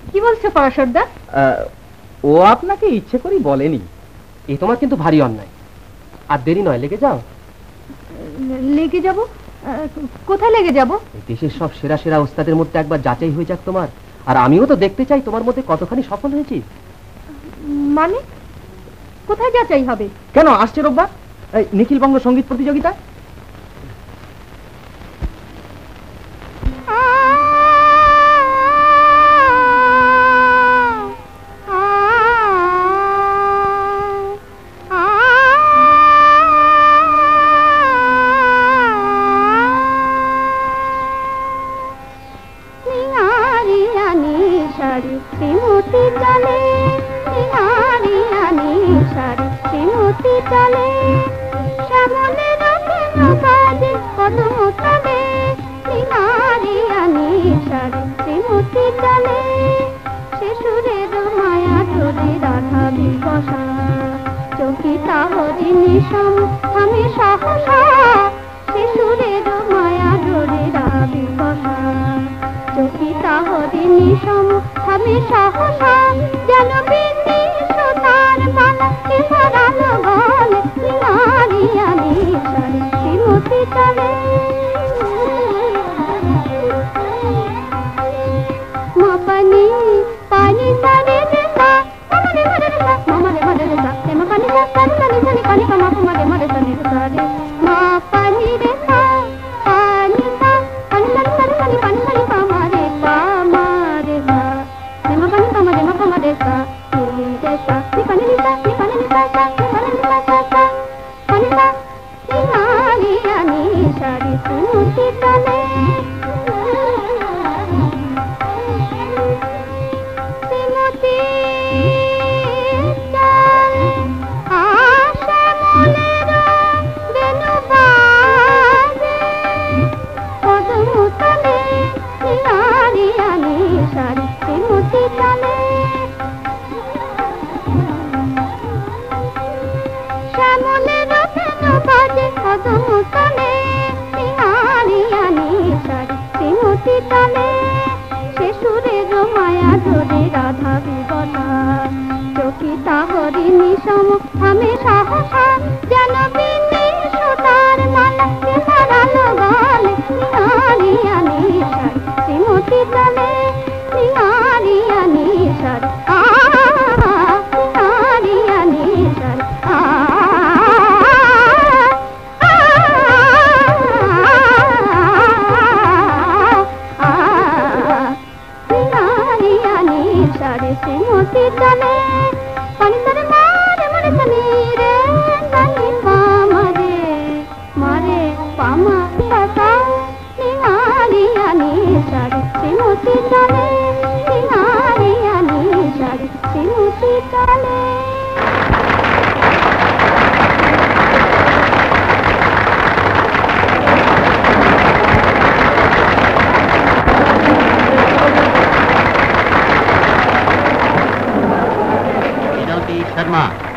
কি বলছো পরাশরদা? ও আপনাকে ইচ্ছে করে বলেনি। এ তোমার কিন্তু ভারী অন্যায়। আর দেরি নয়, লেগে যাও। লেগে যাব? কোথায় লেগে যাব? দেশের সব সেরা সেরা ওস্তাদের মধ্যে একবার যাচাই হয়ে যাক তোমার। আর আমিও তো দেখতে চাই তোমার মধ্যে কতখানি সফল হয়েছি। মানে কোথায় যাচাই হবে? কেন, আসছে রোববার নিখিল বঙ্গ সঙ্গীত প্রতিযোগিতা। शर्मा